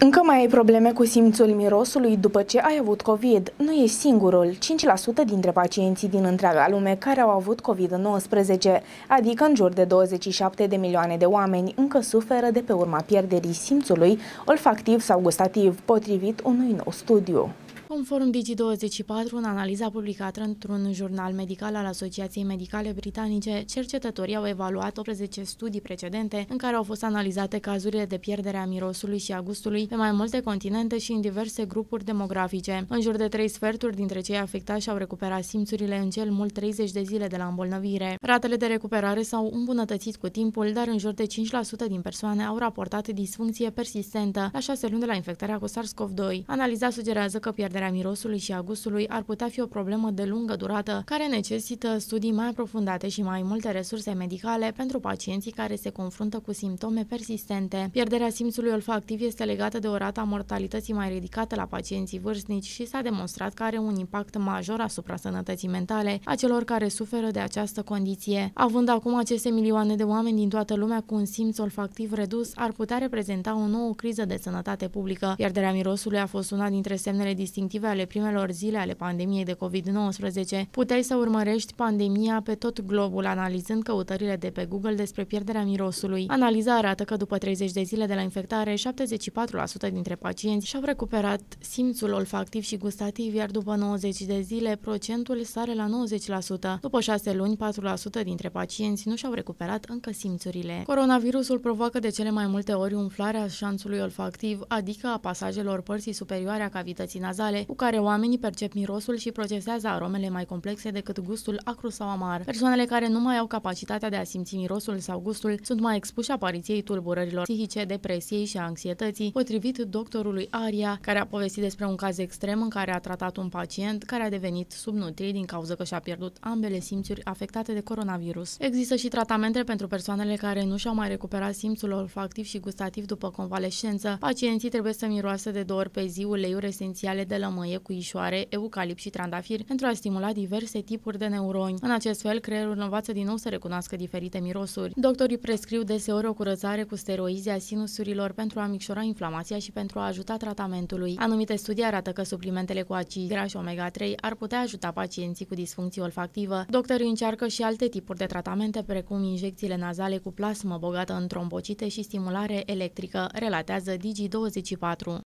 Încă mai ai probleme cu simțul mirosului după ce ai avut COVID? Nu ești singurul. 5% dintre pacienții din întreaga lume care au avut COVID-19, adică în jur de 27 de milioane de oameni, încă suferă de pe urma pierderii simțului olfactiv sau gustativ, potrivit unui nou studiu. Conform Digi24, în analiza publicată într-un jurnal medical al Asociației Medicale Britanice, cercetătorii au evaluat 18 studii precedente în care au fost analizate cazurile de pierdere a mirosului și a gustului pe mai multe continente și în diverse grupuri demografice. În jur de 3/4 dintre cei afectați și-au recuperat simțurile în cel mult 30 de zile de la îmbolnăvire. Ratele de recuperare s-au îmbunătățit cu timpul, dar în jur de 5% din persoane au raportat disfuncție persistentă la 6 luni de la infectarea cu SARS-CoV-2. Analiza sugerează că pierderea mirosului și a gustului ar putea fi o problemă de lungă durată, care necesită studii mai aprofundate și mai multe resurse medicale pentru pacienții care se confruntă cu simptome persistente. Pierderea simțului olfactiv este legată de o rată a mortalității mai ridicată la pacienții vârstnici și s-a demonstrat că are un impact major asupra sănătății mentale a celor care suferă de această condiție. Având acum aceste milioane de oameni din toată lumea cu un simț olfactiv redus, ar putea reprezenta o nouă criză de sănătate publică. Pierderea mirosului a fost una dintre semnele distinctive ale primelor zile ale pandemiei de COVID-19. Puteai să urmărești pandemia pe tot globul, analizând căutările de pe Google despre pierderea mirosului. Analiza arată că după 30 de zile de la infectare, 74% dintre pacienți și-au recuperat simțul olfactiv și gustativ, iar după 90 de zile, procentul sare la 90%. După 6 luni, 4% dintre pacienți nu și-au recuperat încă simțurile. Coronavirusul provoacă de cele mai multe ori umflarea șanțului olfactiv, adică a pasajelor părții superioare a cavității nazale, cu care oamenii percep mirosul și procesează aromele mai complexe decât gustul acru sau amar. Persoanele care nu mai au capacitatea de a simți mirosul sau gustul sunt mai expuși apariției tulburărilor psihice, depresiei și a anxietății, potrivit doctorului Aria, care a povestit despre un caz extrem în care a tratat un pacient care a devenit subnutrit din cauza că și-a pierdut ambele simțuri afectate de coronavirus. Există și tratamente pentru persoanele care nu și-au mai recuperat simțul olfactiv și gustativ după convalescență. Pacienții trebuie să miroasă de 2 ori pe zi uleiuri esențiale de lămâie cu ișoare, eucalipt și trandafir pentru a stimula diverse tipuri de neuroni. În acest fel, creierul învață din nou să recunoască diferite mirosuri. Doctorii prescriu deseori o curățare cu steroizi a sinusurilor pentru a micșora inflamația și pentru a ajuta tratamentului. Anumite studii arată că suplimentele cu acizi grași omega-3 ar putea ajuta pacienții cu disfuncție olfactivă. Doctorii încearcă și alte tipuri de tratamente, precum injecțiile nazale cu plasmă bogată în trombocite și stimulare electrică, relatează Digi24.